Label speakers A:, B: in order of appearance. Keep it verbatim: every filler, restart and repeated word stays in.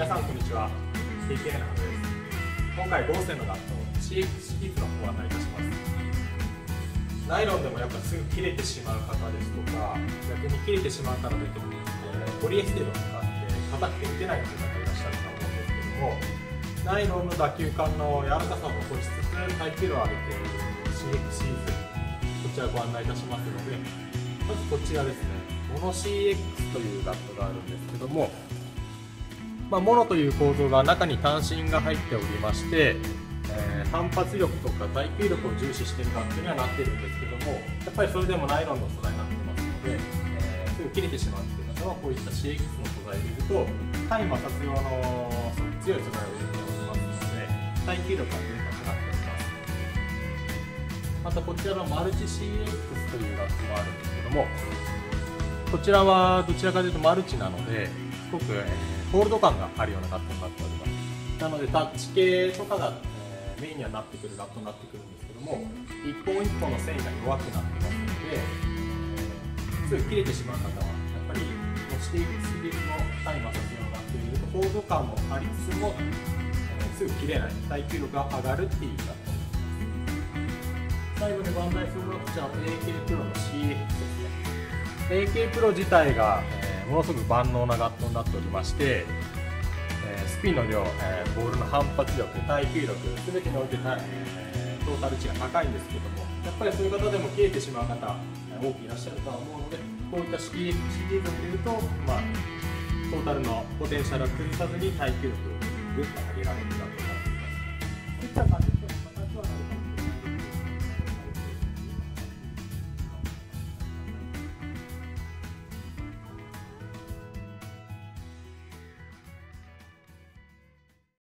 A: 皆さんこんにちは。 ティーケー のはずです。今回ゴーセンのガット シーエックス シリーズのご案内いたします。ナイロンでもやっぱすぐ切れてしまう方ですとか、逆に切れてしまうからといっても、えー、ポリエステルを使って硬くて打てないという方いらっしゃると思うんですけども、ナイロンの打球感の柔らかさを残しつつ耐久度を上げている シーエックス シリーズ、こちらご案内いたしますので、まずこちらですね、モノ シーエックス というガットがあるんですけども、まあ、モノという構造が中に単芯が入っておりまして、えー、反発力とか耐久力を重視しているガットにはなっているんですけども、やっぱりそれでもナイロンの素材になってますので、えー、すぐ切れてしまうという方はこういった シーエックス の素材を入れると対摩擦用の強い素材を入れておりますので耐久力が出高くなっております。またこちらのマルチ シーエックス というガットもあるんですけども、こちらはどちらかというとマルチなので、すごく、えーホールド感があるようなガットになっております。なのでタッチ系とかが、えー、メインにはなってくるガットになってくるんですけども、一本一本の繊維が弱くなってますので、えー、すぐ切れてしまう方はやっぱりシーエックス シリーズの対摩擦用のガットを入れるとホールド感もありつつも、えー、すぐ切れない、耐久力が上がるっていうガットです。最後にご案内するのはこちらの エーケー プロの シーエックス ですね。 エーケー プロ自体が、えーものすごく万能なガットになっておりまして、えー、スピンの量、えー、ボールの反発力、耐久力、すべてにおいて、えー、トータル値が高いんですけども、やっぱりそういう方でも切れてしまう方、えー、多くいらっしゃるとは思うので、こういった シーエックス シリーズを入れると、まあ、トータルのポテンシャルを崩さずに耐久力をぐっと上げられるガットになっています。